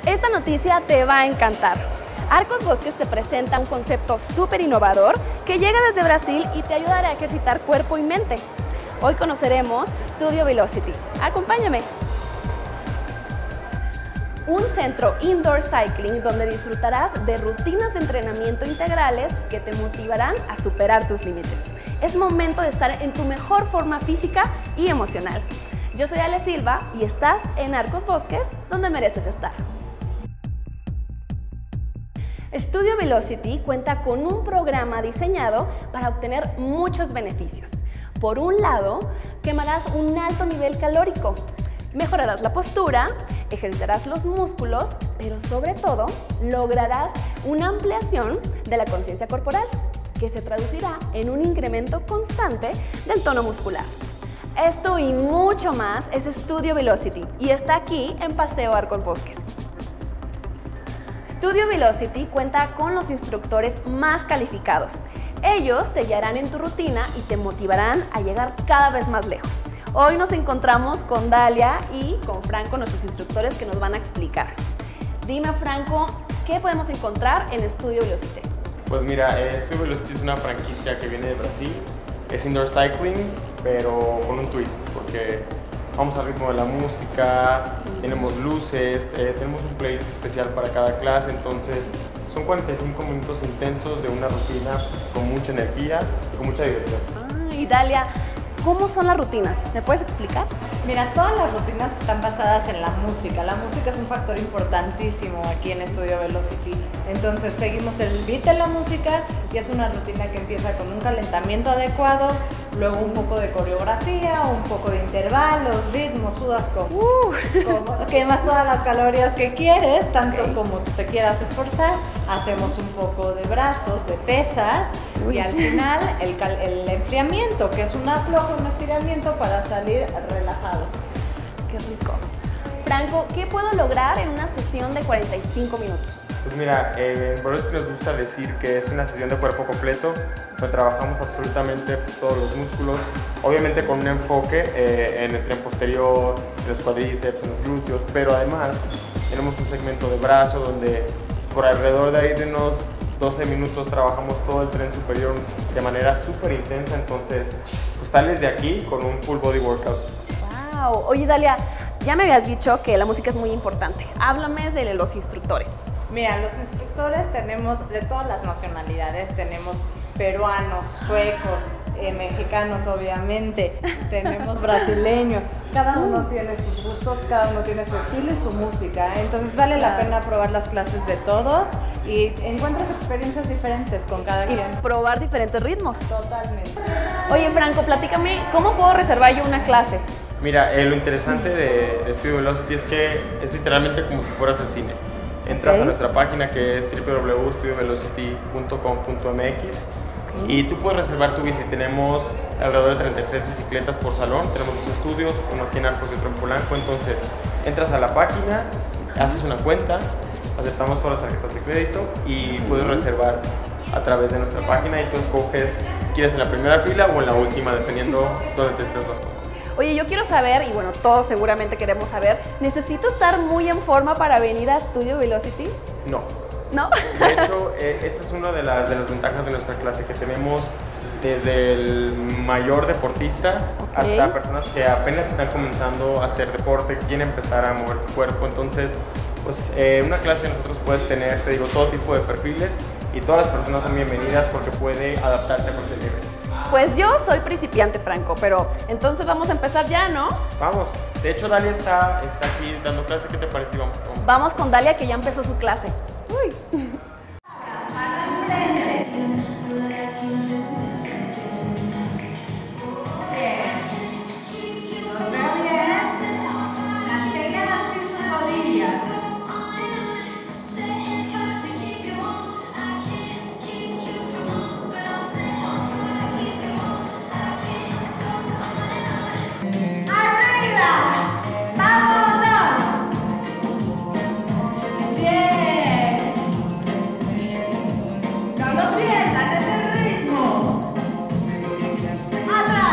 Esta noticia te va a encantar. Arcos Bosques te presenta un concepto súper innovador que llega desde Brasil y te ayudará a ejercitar cuerpo y mente. Hoy conoceremos Studio Velocity. Acompáñame. Un centro indoor cycling donde disfrutarás de rutinas de entrenamiento integrales que te motivarán a superar tus límites. Es momento de estar en tu mejor forma física y emocional. Yo soy Ale Silva y estás en Arcos Bosques, donde mereces estar. Studio Velocity cuenta con un programa diseñado para obtener muchos beneficios. Por un lado, quemarás un alto nivel calórico, mejorarás la postura, ejercitarás los músculos, pero sobre todo lograrás una ampliación de la conciencia corporal, que se traducirá en un incremento constante del tono muscular. Esto y mucho más es Studio Velocity y está aquí en Paseo Arcos Bosques. Studio Velocity cuenta con los instructores más calificados. Ellos te guiarán en tu rutina y te motivarán a llegar cada vez más lejos. Hoy nos encontramos con Dalia y con Franco, nuestros instructores, que nos van a explicar. Dime, Franco, ¿qué podemos encontrar en Studio Velocity? Pues mira, Studio Velocity es una franquicia que viene de Brasil. Es indoor cycling, pero con un twist, porque vamos al ritmo de la música, tenemos luces, tenemos un playlist especial para cada clase, entonces son 45 minutos intensos de una rutina con mucha energía y con mucha diversión. Y Dalia, ¿cómo son las rutinas? ¿Me puedes explicar? Mira, todas las rutinas están basadas en la música. La música es un factor importantísimo aquí en Studio Velocity. Entonces seguimos el beat de la música y es una rutina que empieza con un calentamiento adecuado, luego un poco de coreografía, un poco de intervalos, ritmos, sudas como quemas todas las calorías que quieres, tanto como te quieras esforzar. Hacemos un poco de brazos, de pesas y al final el enfriamiento, que es un aflojo, un estiramiento para salir relajados. ¡Qué rico! Franco, ¿qué puedo lograr en una sesión de 45 minutos? Pues mira, en Velocity nos gusta decir que es una sesión de cuerpo completo, donde trabajamos absolutamente todos los músculos, obviamente con un enfoque en el tren posterior, en los cuádriceps, en los glúteos, pero además tenemos un segmento de brazo donde por alrededor de ahí de unos 12 minutos trabajamos todo el tren superior de manera súper intensa, entonces pues sales de aquí con un full body workout. ¡Wow! Oye, Dalia, ya me habías dicho que la música es muy importante. Háblame de los instructores. Mira, los instructores tenemos de todas las nacionalidades, tenemos peruanos, suecos, mexicanos obviamente, tenemos brasileños, cada uno tiene sus gustos, cada uno tiene su estilo y su música, entonces vale la pena probar las clases de todos y encuentras experiencias diferentes con cada quien. Y probar diferentes ritmos. Totalmente. Oye, Franco, platícame, ¿cómo puedo reservar yo una clase? Mira, lo interesante de Studio Velocity es que es literalmente como si fueras al cine. Entras a nuestra página que es www.studiovelocity.com.mx y tú puedes reservar tu bici. Tenemos alrededor de 33 bicicletas por salón, tenemos 2 estudios, uno aquí en Arcos y otro en Polanco. Entonces entras a la página, haces una cuenta, aceptamos todas las tarjetas de crédito y puedes reservar a través de nuestra página y tú escoges si quieres en la primera fila o en la última, dependiendo dónde te sientas más cómodo. Oye, yo quiero saber, y bueno, todos seguramente queremos saber, ¿necesito estar muy en forma para venir a Studio Velocity? No. ¿No? De hecho, esa es una de las ventajas de nuestra clase, que tenemos desde el mayor deportista hasta personas que apenas están comenzando a hacer deporte, quieren empezar a mover su cuerpo. Entonces, pues una clase de nosotros puedes tener, te digo, todo tipo de perfiles y todas las personas son bienvenidas porque puede adaptarse a cualquier nivel. Pues yo soy principiante, Franco, pero entonces vamos a empezar ya, ¿no? Vamos. De hecho, Dalia está aquí dando clase. ¿Qué te parece? Vamos con Dalia, que ya empezó su clase. Uy.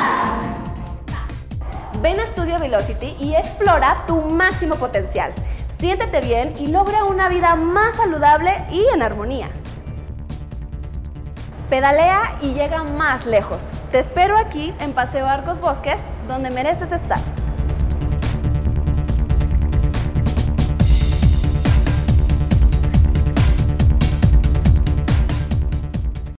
Ven a Studio Velocity y explora tu máximo potencial. Siéntete bien y logra una vida más saludable y en armonía. Pedalea y llega más lejos. Te espero aquí en Paseo Arcos Bosques, donde mereces estar.